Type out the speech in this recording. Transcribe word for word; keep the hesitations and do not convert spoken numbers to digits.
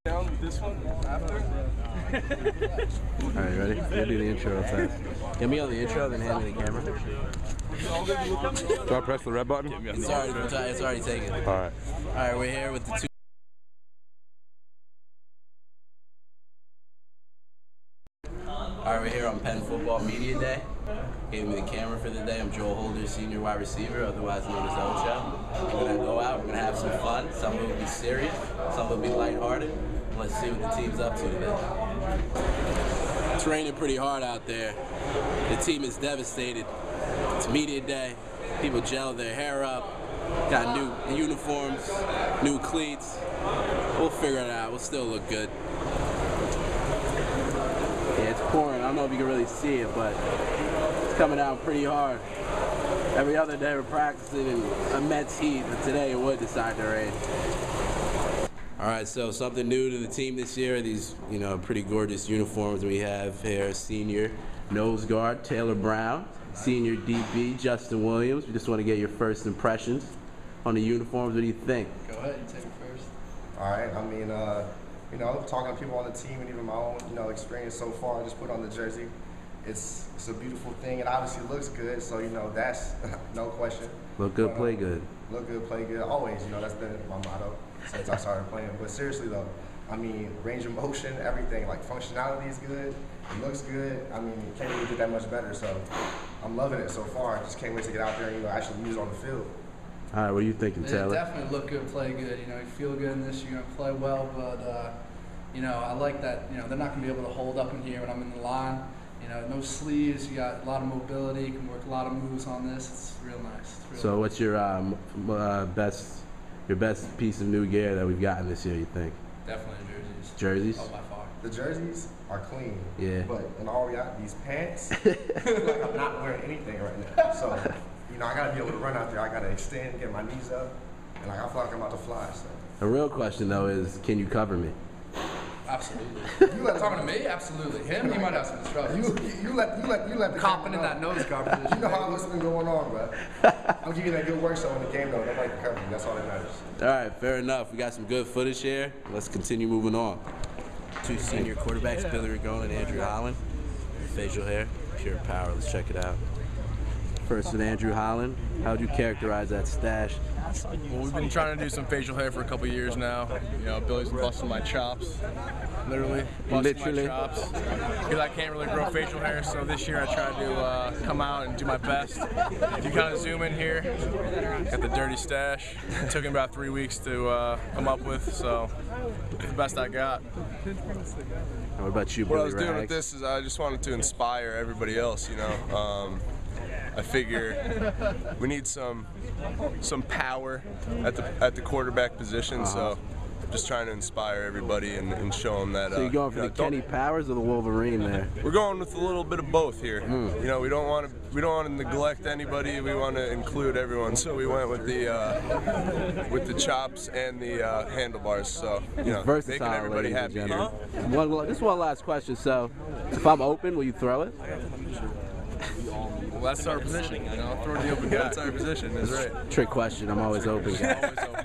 Down with this one after. Alright, ready? We'll do the intro fast. Get me on the intro, then hand me the camera. Do I press the red button? It's already, it's already taken. Alright. Alright, we're here with the two. Alright, we're here on Penn Football Media Day. Gave me the camera for the day. I'm Joel Holder, senior wide receiver, otherwise known as Ocho. We're going to go out, we're going to have some fun. Some of it will be serious, some will be lighthearted. Let's see what the team's up to today. It's raining pretty hard out there. The team is devastated. It's media day. People gel their hair up. Got new uniforms, new cleats. We'll figure it out. We'll still look good. Yeah, it's pouring. I don't know if you can really see it, but it's coming out pretty hard. Every other day we're practicing in immense heat, but today it would decide to rain. All right, so something new to the team this year, these, you know, pretty gorgeous uniforms we have here. Senior nose guard, Taylor Brown. Senior D B, Justin Williams. We just want to get your first impressions on the uniforms. What do you think? Go ahead, you take it first. All right, I mean, uh, you know, talking to people on the team and even my own, you know, experience so far, I just put on the jersey. It's it's a beautiful thing. It obviously looks good, so, you know, that's no question. Look good, but, play um, good. Look good, play good. Always, you know, that's been my motto since I started playing. But seriously, though, I mean, range of motion, everything, like functionality is good. It looks good. I mean, it can't really get that much better, so I'm loving it so far. I just can't wait to get out there and, you know, actually use it on the field. All right, what are you thinking, Taylor? It definitely look good, play good. You know, you feel good in this, you're going to play well, but, uh, you know, I like that, you know, they're not going to be able to hold up in here when I'm in the line. You know, no sleeves, you got a lot of mobility, you can work a lot of moves on this. It's real nice. It's real So nice. what's your um, uh, best your best piece of new gear that we've gotten this year, you think? Definitely jerseys. Jerseys? Oh, by far. The jerseys are clean. Yeah. But in all reality, these pants, I feel like I'm not wearing anything right now. So, you know, I gotta be able to run out there. I gotta extend, get my knees up, and like I feel like I'm about to fly. So. The real question though is, can you cover me? Absolutely. You let Talking to me? Absolutely. Him, he might have some instructions. You, you, you let you let you let the Copping in camera that know. nose guard position. You know how what's been going on, bro. I'm giving you that good work, so in the game though, nobody can cover me. That's all that matters. All right, fair enough. We got some good footage here. Let's continue moving on. Two senior quarterbacks, Billy Rigon and Andrew Holland. Facial hair, pure power. Let's check it out. First with Andrew Holland. How would you characterize that stash? Well, we've been trying to do some facial hair for a couple years now. You know, Billy's been busting my chops, literally busting Literally. my chops. Because I can't really grow facial hair, so this year I tried to uh, come out and do my best. If you kind of zoom in here, got the dirty stash. It took him about three weeks to uh, come up with, so it's the best I got. What about you, What Billy I was doing with Rags? this is I just wanted to inspire everybody else, you know. Um, I figure we need some some power at the at the quarterback position, so I'm just trying to inspire everybody and, and show them that. So you're uh, going for you know, the Kenny don't- Powers or the Wolverine there? We're going with a little bit of both here. Mm. You know, we don't want to we don't want to neglect anybody. We want to include everyone. So we went with the uh, with the chops and the uh, handlebars. So you know, Versatile, making everybody ladies happy and here. gentlemen. One, one, just one last question. So, if I'm open, will you throw it? Well, that's our position, you know, throw the open guy. That's our position. That's right. Trick question. I'm always open, guys. Always open.